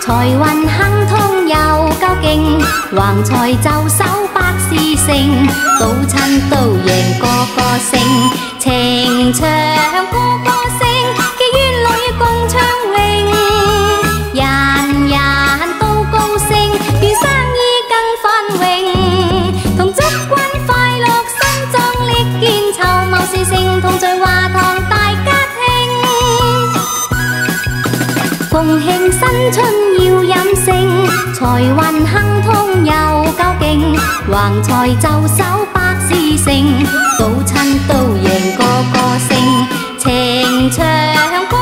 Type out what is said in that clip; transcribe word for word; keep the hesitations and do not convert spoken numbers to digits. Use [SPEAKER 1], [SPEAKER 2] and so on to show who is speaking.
[SPEAKER 1] 財運亨通又夠勁，橫財就手百事成，賭親都贏個個勝，情長個個勝，妓院裏共暢泳，人人都高興，願生意更繁榮，同祝君快樂身壯力健，籌謀事成，同聚華堂大家庭，共慶新春要飲勝，財運亨通又夠勁，橫財就手百事成，賭親都贏個個勝，情長